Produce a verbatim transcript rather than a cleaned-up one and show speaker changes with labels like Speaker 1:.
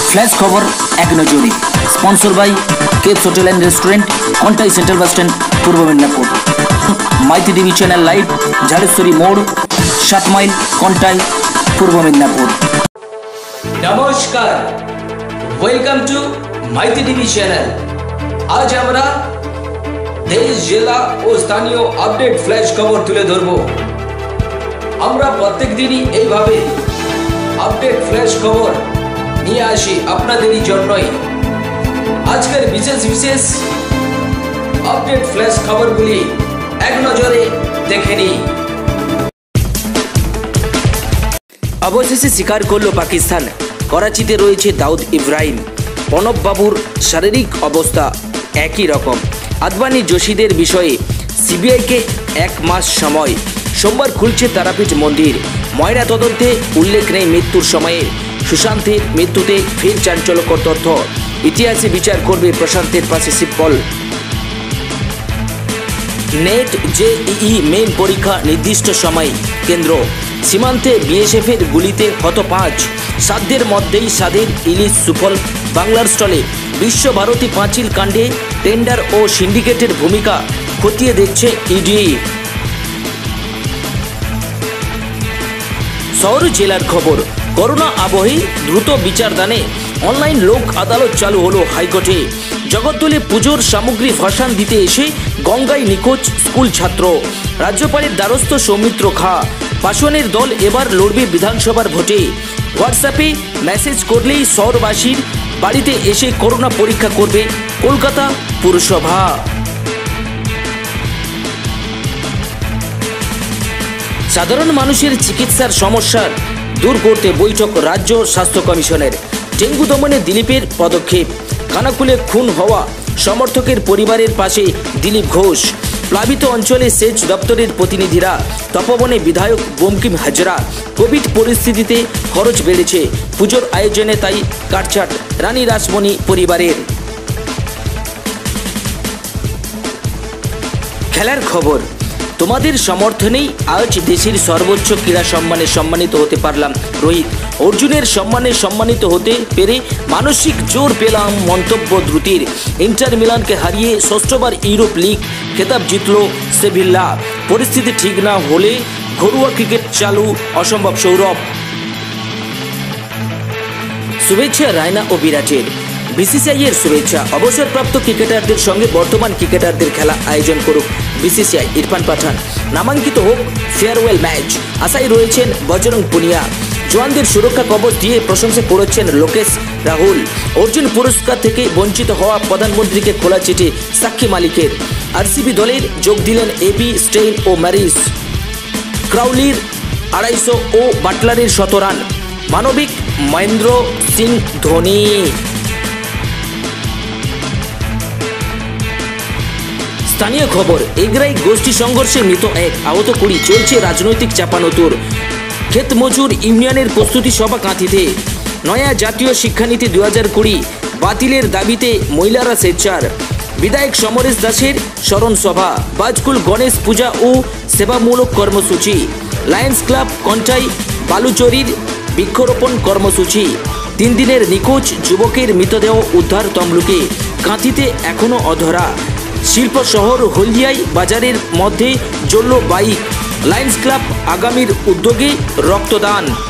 Speaker 1: Flash खबर একনজরে sponsor by Capes hotel and restaurant Contai central bus stand Purba Medinipur Maity TV channel live Jhareswari मोड़ सात mile Contai Purba Medinipur.
Speaker 2: नमस्कार, welcome to Maity TV channel. आज আমরা দেশ জেলা ও স্থানীয় আপডেট ফ্ল্যাশ খবর তুলে ধরব। আমরা প্রত্যেক দিনই এইভাবে আপডেট ফ্ল্যাশ খবর নিয়ে আসি আপনাদেরই জন্যই। আজকের বিশেষ বিশেষ আপডেট ফ্ল্যাশ খবরগুলি এক নজরে দেখে নিই। অবশেষে স্বীকার করল পাকিস্তান, করাচিতে রয়েছে দাউদ ইব্রাহিম। প্রণব বাবুর শারীরিক অবস্থা একই রকম। আদবানি যোশীদের বিষয়ে সিবিআইকে এক মাস সময়। সোমবার খুলছে তারাপীঠ মন্দির। ময়না তদন্তে উল্লেখ নেই মৃত্যুর সময়ে। সুশান্তের মৃত্যুতে ফের চাঞ্চল্যকর তথ্য। ইতিহাসে বিচার করবে প্রশান্তের পাশে শিবপল। নেট জেইই মেন পরীক্ষা নির্দিষ্ট সময় কেন্দ্র। সীমান্তে বিএসএফের গুলিতে হত পাঁচ। সাধ্যের মধ্যেই সাদের ইলিশ সুফল বাংলার স্টলে। বিশ্বভারতী পাঁচিল কাণ্ডে টেন্ডার ও সিন্ডিকেটের ভূমিকা খতিয়ে দেখছে ইডি। শহর জেলার খবর। করোনা আবহে দ্রুত বিচারদানে অনলাইন লোক আদালত চালু হলো হাইকোর্টে। জগদ্দলে পুজোর সামগ্রী ভাসান দিতে এসে গঙ্গায় নিখোঁজ স্কুল ছাত্র। রাজ্যপালের দ্বারস্থ সৌমিত্র খা। পাসওয়ানের দল এবার লড়বে বিধানসভার ভোটে। হোয়াটসঅ্যাপে মেসেজ করলেই শহরবাসীর বাড়িতে এসে করোনা পরীক্ষা করবে কলকাতা পুরসভা। সাধারণ মানুষের চিকিৎসার সমস্যা দূর করতে বৈঠক রাজ্য স্বাস্থ্য কমিশনের। ডেঙ্গু দমনে দিলীপের পদক্ষেপ। খানাকুলে খুন হওয়া সমর্থকের পরিবারের পাশে দিলীপ ঘোষ। প্লাবিত অঞ্চলে সেচ দপ্তরের প্রতিনিধিরা। তপবনে বিধায়ক বঙ্কিম হাজরা। কোভিড পরিস্থিতিতে খরচ বেড়েছে, পুজোর আয়োজনে তাই কাটছাট রানী রাসমণি পরিবারের। খেলার খবর। তোমাদের সমর্থনেই আজ দেশের সর্বোচ্চ ক্রীড়া সম্মানে সম্মানিত হতে পারলাম রোহিত। অর্জুনের সম্মানে সম্মানিত হতে পেরে মানসিক জোর পেলাম মন্তব্য দ্রুতির। ইন্টার মিলানকে হারিয়ে ষষ্ঠবার ইউরোপ লিগ খেতাব জিতল সেভিল্লা। পরিস্থিতি ঠিক না হলে ঘরোয়া ক্রিকেট চালু অসম্ভব সৌরভ। শুভেচ্ছা রায়না ও বিরাটের। বিসিসিআই এর শুভেচ্ছা। অবসরপ্রাপ্ত ক্রিকেটারদের সঙ্গে বর্তমান ক্রিকেটারদের খেলা আয়োজন করুক বিসিসিআই। ইরফান পাঠান। নামাঙ্কিত হোক ফেয়ারওয়েল ম্যাচ। আশায় রয়েছেন বজরং পুনিয়া। জওয়ানদের সুরক্ষা কবচ দিয়ে প্রশংসা করেছেন লোকেশ রাহুল। অর্জুন পুরস্কার থেকে বঞ্চিত হওয়া প্রধানমন্ত্রীকে খোলা চিঠি সাক্ষী মালিকের। আরসিবি দলের যোগ দিলেন এবি স্টেইন ও ম্যারিস। ক্রাউলির আড়াইশো ও বাটলারের শত রান। মানবিক মহেন্দ্র সিং ধোনি। স্থানীয় খবর। এগরাই গোষ্ঠী সংঘর্ষে মৃত এক, আহত কুড়ি। চলছে রাজনৈতিক চাপানোতর। ক্ষেত মজুর ইউনিয়নের প্রস্তুতি সভা কাঁথিতে। নয়া জাতীয় শিক্ষানীতি দু হাজার কুড়ি বাতিলের দাবিতে মহিলারা সোচ্চার। বিধায়ক সমরেশ দাসের স্মরণ সভা। বাজকুল গণেশ পূজা ও সেবামূলক কর্মসূচি। লায়ন্স ক্লাব কন্টাই বালুচরির বৃক্ষরোপণ কর্মসূচি। তিন দিনের নিখোঁজ যুবকের মৃতদেহ উদ্ধার তমলুকে। কাঁথিতে এখনও অধরা। শিল্প শহর হলদিয়ায় বাজারের মধ্যে জ্বলল বাইক। লায়ন্স ক্লাব আগামীর উদ্যোগে রক্তদান।